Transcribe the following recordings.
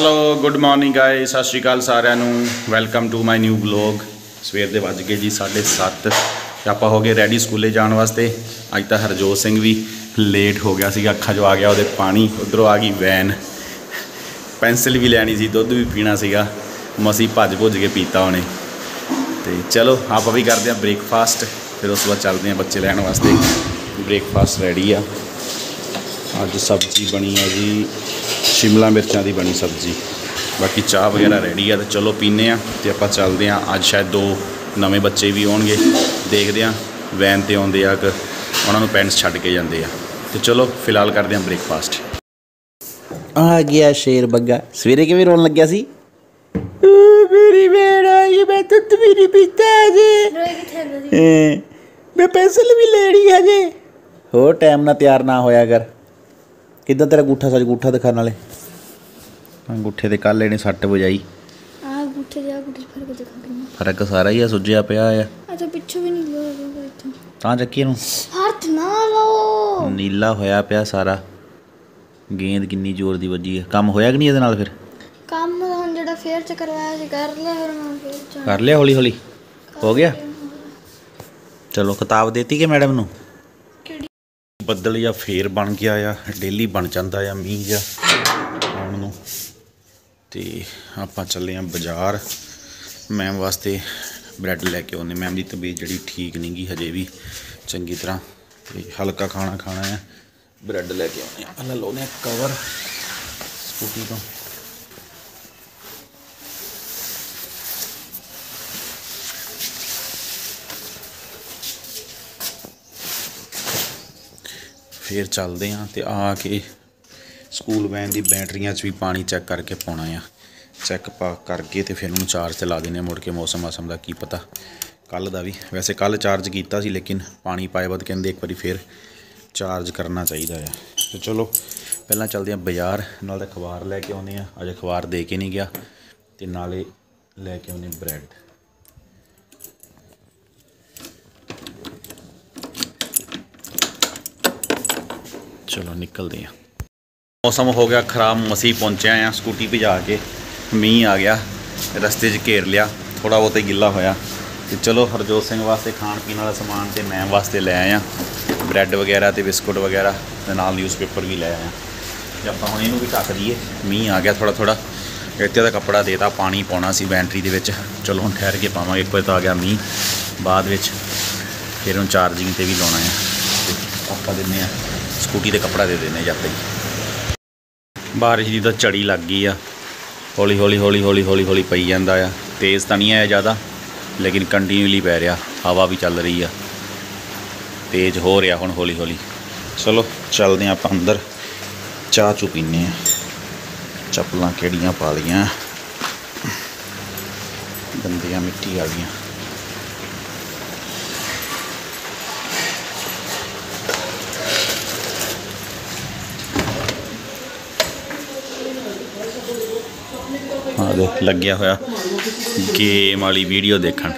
Hello good morning guys, सत श्री अकाल सारिਆਂ ਨੂੰ। Welcome to my new blog. सवेर ਦੇ ਵੱਜ ਗਏ जी 7:30 ਤੇ ਆਪਾਂ ਹੋ ਗਏ ਰੈਡੀ ਸਕੂਲੇ ਜਾਣ ਵਾਸਤੇ। ਅੱਜ ਤਾਂ ਹਰਜੋਤ ਸਿੰਘ ਵੀ ਲੇਟ ਹੋ ਗਿਆ ਸੀਗਾ, ਅੱਖਾਂ 'ਚੋਂ ਆ ਗਿਆ ਉਹਦੇ ਪਾਣੀ। ਉੱਧਰੋਂ ਆ ਗਈ ਵੈਨ, ਪੈਨਸਿਲ ਵੀ ਲੈਣੀ ਸੀ, ਦੁੱਧ ਵੀ ਪੀਣਾ ਸੀਗਾ, ਮਸੀਂ ਭੱਜ ਭੁੱਜ ਕੇ ਪੀਤਾ ਉਹਨੇ। ਤੇ ਚਲੋ ਆਪਾਂ ਵੀ ਕਰਦੇ ਹਾਂ ਬ੍ਰੇਕਫਾਸਟ, ਫਿਰ ਉਸ ਤੋਂ ਬਾਅਦ ਚੱਲਦੇ ਹਾਂ ਬੱਚੇ ਲੈਣ ਵਾਸਤੇ। ਬ੍ਰੇਕਫਾਸਟ ਰੈਡੀ ਆ। ਅੱਜ सब्जी बनी है जी शिमला मिर्चों की बनी सब्जी, बाकी चाह वगैरह रेडी है। तो चलो पीने तो आप चलते हैं। अज शायद 2 नवे बच्चे भी आउणगे, देखते हैं वैन ते आउंदे आ कि उन्होंने पेरेंट्स छड्ड के जाते हैं। तो चलो फिलहाल करते हैं ब्रेकफास्ट। आ गया शेर बग्गा। सवेरे किवें रोन लग्या सी? मेरी भैन आई, मैं दुध भी नहीं पीता अजे, मैं पेंसिल भी लेनी है जे। हो टाइम ना तैयार ना होया कर। किदा तेरा अंगूठा? सच अंगूठा दिखा नाले। अंगूठे ते कल इहने सट वजाई। फर्क सारा ही है, सुजया पिया है। अच्छा पिछू भी नहीं लो इथों तां चक्की इहनूं हाथ ना लाओ, नीला होया पिया सारा। गेंद किन्नी जोर दी वजी है। काम होया कि नहीं इहदे नाल? फिर काम हुण जेड़ा फेयर च करवाया सी कर लिया, फिर मैं फेयर कर लिया। हौली हौली हो गया। चलो किताब देती कि मैडम नूं? ਬੱਦਲ ਜਾਂ ਫੇਰ ਬਣ ਗਿਆ ਆ, ਡੇਲੀ ਬਣ ਜਾਂਦਾ ਆ ਮੀਂਹ ਜਾਂ ਆਉਣ ਨੂੰ। ਤੇ ਆਪਾਂ ਚੱਲੇ ਆ ਬਾਜ਼ਾਰ। ਮੈਮ ਵਾਸਤੇ ਬ੍ਰੈਡ ਲੈ ਕੇ ਆਉਂਦੇ। ਮੈਮ ਦੀ ਤਬੀਅਤ ਜਿਹੜੀ ਠੀਕ ਨਹੀਂ ਗੀ ਹਜੇ ਵੀ ਚੰਗੀ ਤਰ੍ਹਾਂ, ਤੇ ਹਲਕਾ ਖਾਣਾ ਖਾਣਾ ਆ। ਬ੍ਰੈਡ ਲੈ ਕੇ ਆਉਂਦੇ ਆ। ਪਹਿਲਾਂ ਲਾਉਂਦੇ ਆ ਕਵਰ ਸਕੂਟੀ ਤੋਂ। फिर चलते हैं तो आके स्कूल वैन की बैटरियां भी पानी चैक करके पाना आ। चैक पा करके तो फिर उन्होंने चार्ज ला देने। मुड़ के मौसम मासम का की पता, कल का भी वैसे कल चार्ज किया सी, लेकिन पानी पाए बाद कहते एक बार फिर चार्ज करना चाहिए है। तो चलो पहला चलते हैं बाजार, नाल अखबार लैके आने। अज अखबार दे के नहीं गया, तो नाले लैके आने ब्रैड। चलो निकलते हैं। मौसम हो गया खराब, मसी पहुँचे हैं स्कूटी भिजा के। मीह आ गया, रस्ते घेर लिया, थोड़ा बहुत ही गिला होया। तो चलो हरजोत सिंह वास्ते खाण पीने वाला समान तो मैं वास्ते लै आया ब्रैड वगैरह तो बिस्कुट वगैरह, तो नाल न्यूज़पेपर भी लै आया। तो आप हम इनू भी ढक दईए। मीह आ गया थोड़ा थोड़ा। इत्ते का कपड़ा देता, पानी पाउणा सी बैटरी दे विच। चलो हुण ठहर के पावांगे। एक बजे तो आ गया मीह, बाद विच फिर हुण चार्जिंग ते भी लाउणा है। आपां दिन्ने आ स्कूटी ते कपड़ा दे देने जाते ही। बारिश की तो झड़ी लग गई आ, हौली हौली हौली हौली हौली हौली पई जांदा आ। तेज़ तो नहीं है ज़्यादा, लेकिन कंटीन्यूली पै रहा। हवा भी चल रही है, तेज़ हो रहा हुण हौली हौली। चलो चलते हैं आप अंदर, चाह चू पीने। चप्पलां केड़ियां पा लियां, गंदियां मिट्टी आ गई। हाँ देख लग्या होया गेम वाली वीडियो देखण।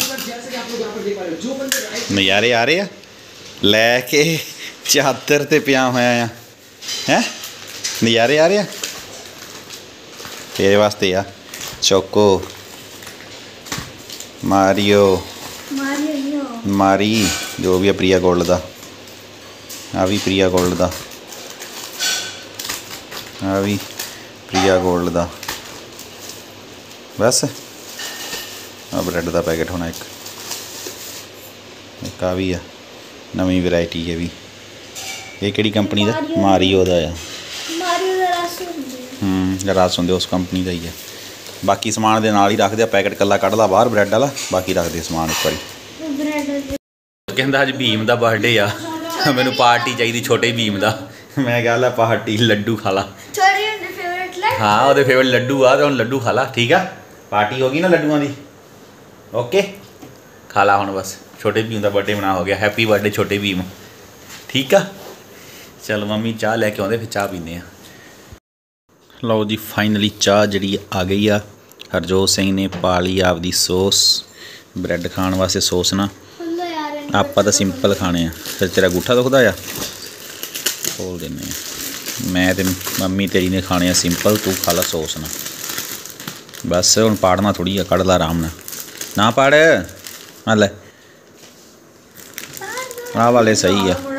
नज़ारे आ रहे आ लैके चादर ते पिया होया हैं। नज़ारे आ रहे आ तेरे वास्ते आ। चोको मारियो मारी जो भी है प्रिया गोल्ड का, आ भी प्रिया गोल्ड का, आ भी प्रिया गोल्ड का। बस आ ब्रैड का पैकेट होना एक आ भी है नवी वैरायटी है भी। ये किहड़ी कंपनी का? मारियो का आ। रस होंगे उस कंपनी का ही है। बाकी समान दे नाल ही रख दिया। पैकेट कला कढ़ ला बाहर ब्रैड वाला, बाकी रख दे समान एक बारी। कहता अज भीम का बर्थडे आ, मैनू पार्टी चाहिए छोटे भीम का। मैं कहा ला पार्टी, लड्डू खा ला। हाँ वो फेवरेट लड्डू आ, तो हम लड्डू खा ला। ठीक है, पार्टी होगी ना लड्डुआं दी। ओके खा ला हुण बस। छोटे भीम का बर्थडे मना हो गया। हैप्पी बर्थडे छोटे भीम। ठीक है चल मम्मी चाह लैके आउंदे, फिर चाह पीने। लो जी फाइनली चाह जी आ गई आ। हरजोत सिंह ने पा ली आपदी सॉस। ब्रैड खाण वास्ते सॉस ना, आप तो सिंपल खाने आ। फिर तेरा अंगूठा दुखदा आ, खोल देने। मैं तो मम्मी तेरी ने खाने सिंपल, तू खा ला सॉस ना। बस हुण पाड़ना थोड़ी आ, कढ़ ला आराम ना पाड़ आ ले आ वाले सही आ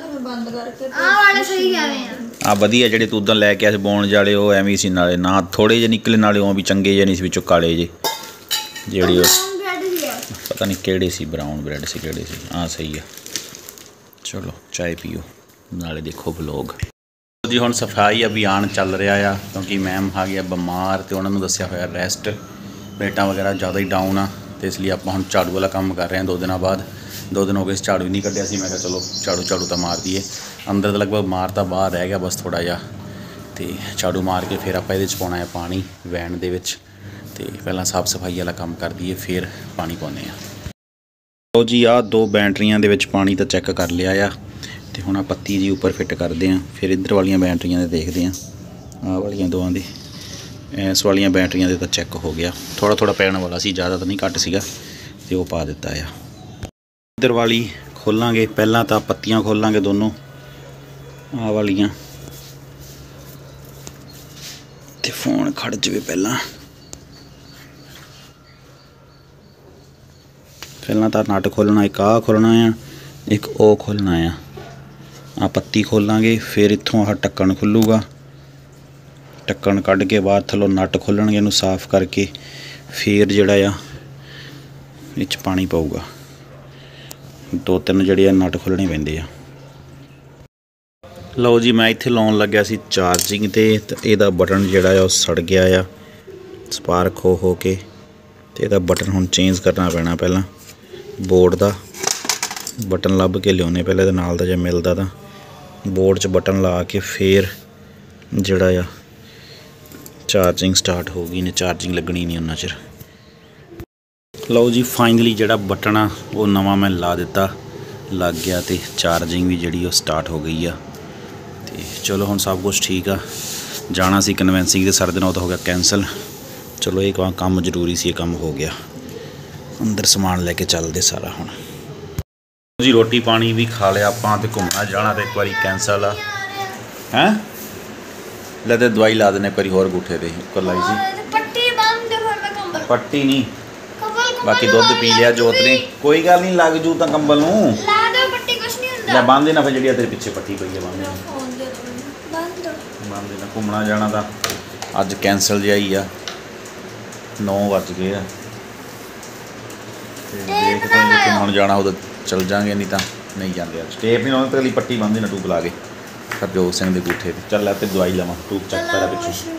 आ वधिया ਜਿਹੜੇ ਤੂੰ ਉਦੋਂ ਲੈ ਕੇ ਆਇਆ ਸੀ ਬੋਣ ਜਾਲੇ ਉਹ ਐਵੇਂ ਸੀ ਨਾਲੇ ਨਾ ਥੋੜੇ ਜਿਹੇ ਨਿਕਲੇ ਨਾਲੇ ਉਹ ਵੀ ਚੰਗੇ ਜਿਹੇ ਨਹੀਂ ਸੀ ਵਿੱਚੋਂ ਕਾਲੇ ਜੇ ਜਿਹੜੀ ਪਤਾ ਨਹੀਂ ਕਿਹੜੇ ਸੀ ਬਰਾਊਨ ਬ੍ਰੈਡ ਸੀ ਕਿਹੜੇ ਸੀ ਹਾਂ ਸਹੀ ਆ ਚਲੋ ਚਾय ਪੀਓ ਨਾਲੇ ਦੇਖੋ ਵਲੋਗ ਜੀ ਹੁਣ ਸਫਾਈ ਅਭਿਆਨ ਚੱਲ ਰਿਹਾ ਆ ਕਿਉਂਕਿ ਮੈਮ ਆ ਗਿਆ ਬਿਮਾਰ ਤੇ ਉਹਨਾਂ ਨੂੰ ਦੱਸਿਆ ਹੋਇਆ ਰੈਸਟ ਪਲੇਟਾਂ ਵਗੈरह ਜ਼ਿਆਦਾ ਹੀ ਡਾਊਨ ਆ ਤੇ ਇਸ ਲਈ ਆਪਾਂ ਹੁਣ ਝਾੜੂ ਵਾਲਾ ਕੰਮ ਕਰ ਰਹੇ ਹਾਂ 2 ਦਿਨਾਂ ਬਾਅਦ 2 दिन हो गए झाड़ू नहीं कढ़िया सी मैं चलो झाड़ू तो मार दिए अंदर तो लगभग मार तो बाहर रह गया बस थोड़ा जा तो झाड़ू मार के फिर आप ये पाना है पानी वैन दे विच ते पहला साफ सफाई वाला काम कर दिए फिर पानी पाने तो जी आ 2 बैटरियां दे विच पानी तो चैक कर लिया आ तो हुण पत्ती जी उपर फिट करते हैं फिर इधर वाली बैटरियां दे देखते हैं आ वाली दोवां दे इस वाली बैटरियां दे तो चैक हो गया थोड़ा थोड़ा पैण वाला सी ज़्यादा तो नहीं घट सीगा ते वो पा दिता है इधर वाली खोलांगे पहला तो पत्तियां खोलांगे दोनों आ वालियां ते फोन खड़ जावे पहला तो नट खोलना एक आ खोलना है एक ओ खोलना है आ पत्ती खोलांगे फिर इत्थों आ ढक्कन खुलूगा ढक्कन कढ़ के बाद थल्लों नट खोलणगे इहनूं साफ करके फिर जिहड़ा आ इच पानी पाऊगा 2-3 ਜਿਹੜੇ ਨਟ ਖੋਲਣੇ ਪੈਂਦੇ ਆ ਲਓ ਜੀ ਮੈਂ ਇੱਥੇ ਲਾਉਣ ਲੱਗਿਆ ਸੀ ਚਾਰਜਿੰਗ ਤੇ ਇਹਦਾ ਬਟਨ ਜਿਹੜਾ ਆ ਉਹ ਸੜ ਗਿਆ ਆ ਸਪਾਰਕ ਹੋ ਕੇ ਤੇ ਇਹਦਾ ਬਟਨ ਹੁਣ ਚੇਂਜ ਕਰਨਾ ਪੈਣਾ ਪਹਿਲਾਂ ਬੋਰਡ ਦਾ ਬਟਨ ਲੱਭ ਕੇ ਲਿਆਉਣੇ ਪਹਿਲਾਂ ਇਹਦੇ ਨਾਲ ਦਾ ਜੇ ਮਿਲਦਾ ਤਾਂ ਬੋਰਡ 'ਚ ਬਟਨ ਲਾ ਕੇ ਫਿਰ ਜਿਹੜਾ ਆ ਚਾਰਜਿੰਗ ਸਟਾਰਟ ਹੋਊਗੀ ਨੇ ਚਾਰਜਿੰਗ ਲੱਗਣੀ ਨਹੀਂ ਉਹਨਾਂ ਚਿਰ लो जी फाइनली जोड़ा बटन आ वो नवा मैं ला दिता लग गया तो चार्जिंग भी जी स्टार्ट हो गई आ तो चलो हुण सब कुछ ठीक आ जाना सी कन्वेंसिंग के सर दिन तो हो गया कैंसल चलो एक काम जरूरी सी काम हो गया अंदर समान लैके चलते सारा हुण जी रोटी पानी भी खा लिया आपां ते घूमना जाना तो एक बार कैंसल आ हैं ले ते दवाई ला देने एक बार होर गुठे ते कर लाई सी पट्टी नहीं बाकी दुध पी लिया जोत ने कोई गल नहीं लग जू तो कंबल या बंद देना फिर जी तेरे पिछे पट्टी पई है बंद देना घूमना जाना था अज कैंसल जिहा ही आ 9 बज गए देखते हैं हम जाना उधर चल जाएंगे नहीं तो नहीं जाते अज टेप नहीं लाने तो पट्टी बंद देना टूब ला के हरजोत सिंह के गूठे चल लै दवाई लवां टूब चेक करा पिछू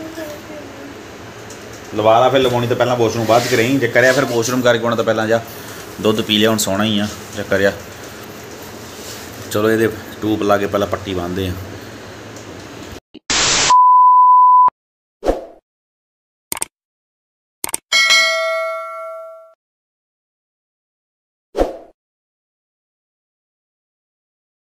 लवा ला फिर लवानी तो पहला वॉशरूम बाद च रही जे करिया फिर वॉशरूम करके आना तो पहला जा दुध पी लिया हुण सोना ही आ जे करिया चलो ये टूब ला के पहला पट्टी बांधते हैं